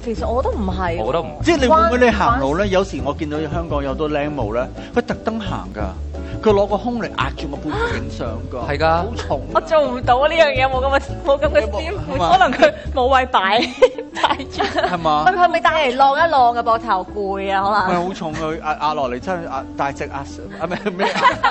其實我都唔係， 我覺得唔即係你會唔會你行路咧？有時我見到香港有好多靚模咧，佢特登行㗎，佢攞個胸嚟壓住個背影相㗎， 係㗎， 好重。 我做唔到呢樣嘢，冇咁嘅師傅，可能佢冇位擺住。 係嘛？ 佢咪帶嚟晾一晾嘅膊頭攰啊，可能。 係好重佢壓落嚟，真係壓大隻壓啊咩咩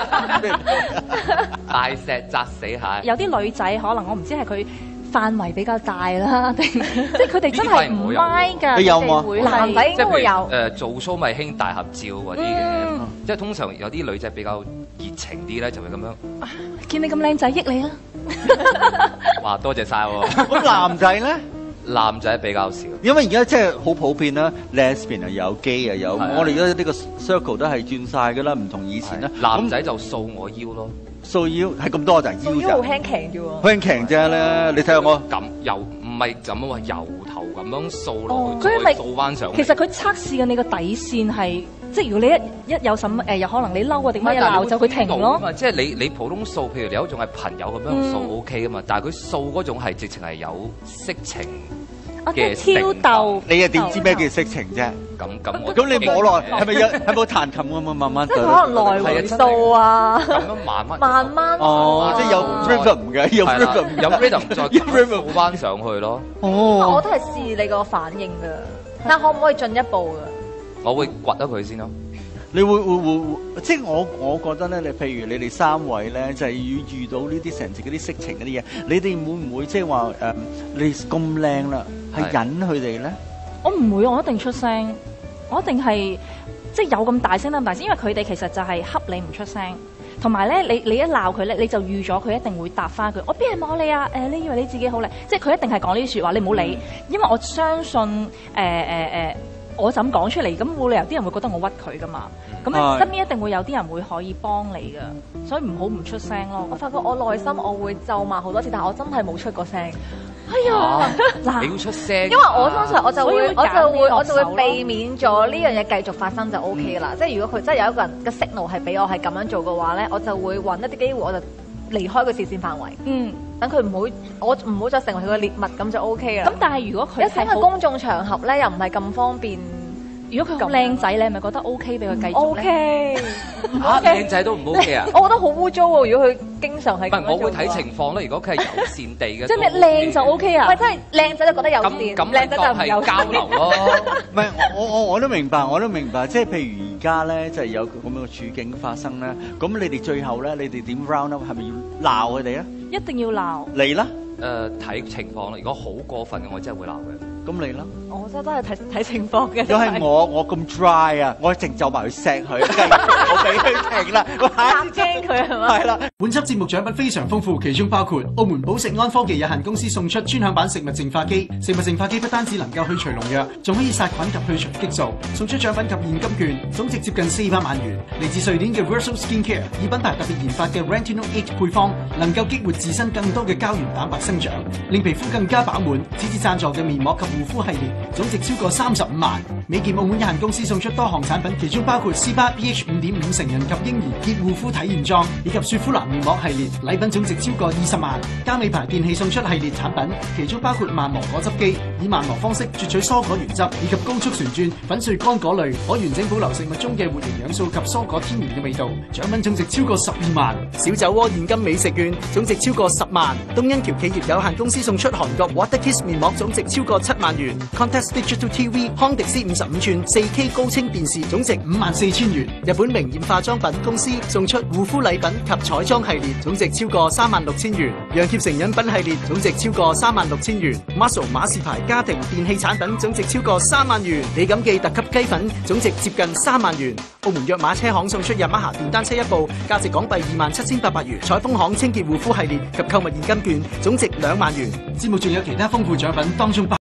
大石砸死蟹。 有啲女仔可能我唔知係佢範圍比較大啦，定即係佢哋真係唔 mind 㗎。 你有冇啊？ 佢哋會男仔應該會有。 做 show 咪興大合照嗰啲嘅，即係通常有啲女仔比較熱情啲咧，就會咁樣。 見你咁靚仔，益你啦！ 哇，多謝晒喎。 咁男仔咧？ 男仔比較少， 因為而家即係好普遍啦 ，lesbian 又有 gay 又有， 係我哋而家呢個 circle 都係轉晒㗎啦，唔同以前啦。 男仔就掃我腰咯， 掃腰係咁多就係腰腰好咋， 輕強啫喎。 好輕強啫咧，你睇下我咁由唔係咁啊，由頭咁樣掃落去， 佢咪再掃翻上去。 其實佢測試緊你個底線係，即係如果你一有什麼有可能你嬲啊定乜嘢鬧就佢停咯。 即係你普通掃，譬如你有一種係朋友咁樣掃 OK 啊嘛，但係佢掃嗰種係直情係有色情嘅挑逗。 你又點知咩叫色情啫？咁你摸落係咪有係冇彈琴咁啊？慢慢即係可能來回掃啊， 咁樣慢慢哦，即係有 rhythm 嘅，有 rhythm， 有 rhythm 再掃翻上去咯。 哦，我都係試你個反應㗎，但可唔可以進一步㗎？ 我會掘咗佢先咯。 你會即係我覺得咧，你譬如你哋三位咧，就係要遇到呢啲成日嗰啲色情嗰啲嘢，你哋會唔會即係話你咁靚啦，係忍佢哋咧？ 我唔會，我一定出聲，我一定係即係有咁大聲得咁大聲，因為佢哋其實就係恰你唔出聲，同埋咧你一鬧佢咧，你就預咗佢一定會答翻佢。我邊係摸你啊？你以為你自己好靚？即係佢一定係講呢啲説話，你唔好理，因為我相信我就咁講出嚟，咁冇理由啲人會覺得我屈佢噶嘛。咁你身邊一定會有啲人會可以幫你噶，所以唔好唔出聲咯。 我發覺我內心我會咒罵好多次，但係我真係冇出過聲。 哎呀， 嗱，你要出聲， 因為我通常我就會避免咗呢樣嘢繼續發生就 O K 啦。即係如果佢真係有一個人嘅 signal 係俾我係咁樣做嘅話咧，我就會揾一啲機會我就離開個視線範圍。等佢我唔好再成為佢嘅獵物，咁就 O K 啦。 咁但係如果佢係公眾場合咧，又唔係咁方便。 如果佢好靚仔，你係咪覺得 O K 俾佢繼續 O K， 靚仔都唔 OK 啊？ 我覺得好污糟喎！如果佢經常係咁樣做。 唔係，我會睇情況啦。如果佢係友善地嘅， 即係咩靚就 O K 啊？ 喂，真係靚仔就覺得友善， 咁靚仔就唔友善。 交流咯。 唔係，我都明白，即係譬如而家咧，就係有咁樣嘅處境發生咧，咁你哋最後咧，你哋點 round up？係咪要鬧佢哋咧？ 一定要鬧。 嚟啦！ 睇情況啦。如果好過分嘅，我真係會鬧嘅。 咁你啦， 我真係都係睇情況嘅。 如果係我咁 dry 啊，我直就埋去錫佢，我俾佢停啦，我嚇驚佢係嘛？ 係啦。 本輯節目獎品非常豐富，其中包括澳門寶食安科技有限公司送出專享版食物淨化機。食物淨化機不單止能夠去除農藥，仲可以殺菌及去除激素。送出獎品及現金券，總值接近400萬元。嚟自瑞典嘅 Versal Skincare 以品牌特別研發嘅 Retinol 8配方，能夠激活自身更多嘅膠原蛋白生長，令皮膚更加飽滿。此次贊助嘅面膜及護膚系列總值超過35萬。美健澳門有限公司送出多項產品，其中包括 C8 pH 5.5成人及嬰兒潔護膚體驗裝，以及雪膚蘭面膜系列，禮品總值超過20萬。嘉美牌電器送出系列產品，其中包括慢磨果汁機，以慢磨方式啜取蔬果原汁，以及高速旋轉粉碎乾果類，可完整保留食物中嘅活營養素及蔬果天然嘅味道。獎品總值超過12萬。小酒窩現金美食券總值超過10萬。東恩橋企業有限公司送出韓國 Water Kiss 面膜總值超過7萬元。Contest Digital TV 康迪斯55寸 4K 高清電視總值54,000元。日本名艷化妝品公司送出護膚禮品及彩妝系列總值超過36,000元。楊協成飲品系列總值超過36,000元。Muscle 馬士牌家庭電器產品總值超過3萬元。李錦記特級雞粉總值接近3萬元。澳門躍馬車行送出Yamaha電單車一部，價值港幣27,800元。彩豐行清潔護膚系列及購物現金券總值2萬元。節目仲有其他豐富獎品，當中包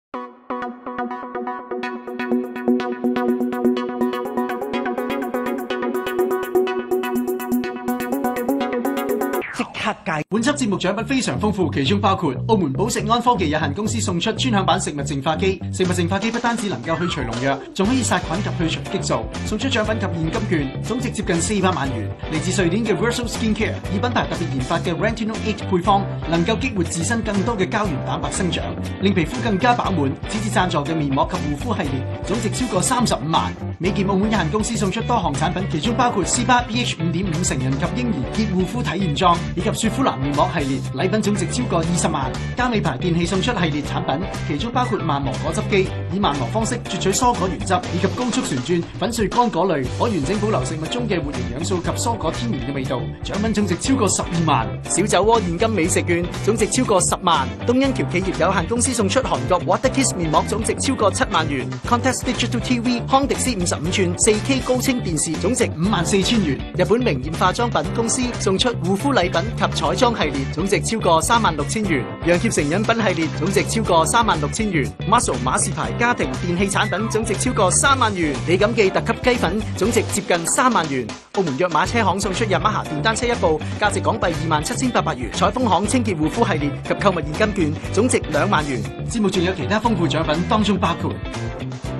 界。 本輯節目獎品非常豐富，其中包括澳門寶石安科技有限公司送出專享版食物淨化機。食物淨化機不單止能夠去除農藥，仲可以殺菌及去除激素。送出獎品及現金券，總值接近400萬元。嚟自瑞典嘅 Versal Skincare 以品牌特別研發嘅 Retinol 8配方，能夠激活自身更多嘅膠原蛋白生長，令皮膚更加飽滿。此次贊助嘅面膜及護膚系列，總值超過35萬。美健澳門有限公司送出多項產品，其中包括 C8 pH 5.5成人及嬰兒潔護膚體驗裝，以及雪膚藍面膜系列，禮品總值超過20萬。嘉美牌電器送出系列產品，其中包括慢磨果汁機，以慢磨方式啜取蔬果原汁，以及高速旋轉粉碎乾果類，可完整保留食物中嘅活營養素及蔬果天然嘅味道。獎品總值超過12萬。小酒窩現金美食券總值超過10萬。東恩橋企業有限公司送出韓國 Water Kiss 面膜總值超過7萬元。Context Digital TV 康迪斯55寸 4K 高清電視總值54,000元。日本名艷化妝品公司送出護膚禮品及彩妝系列總值超過36,000元。楊協成飲品系列總值超過36,000元。Muscle 馬士牌家庭電器產品總值超過3萬元。李錦記特級雞粉總值接近3萬元。澳門躍馬車行送出Yamaha電單車一部，價值港幣27,800元。彩豐行清潔護膚系列及購物現金券總值2萬元。節目仲有其他豐富獎品，當中包括